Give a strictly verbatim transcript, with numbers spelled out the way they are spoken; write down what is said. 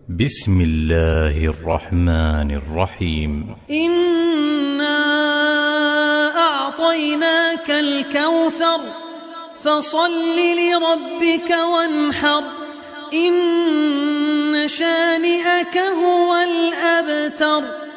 بسم الله الرحمن الرحيم. إنا أعطيناك الكوثر فصل لربك وانحر إن شانئك هو الأبتر.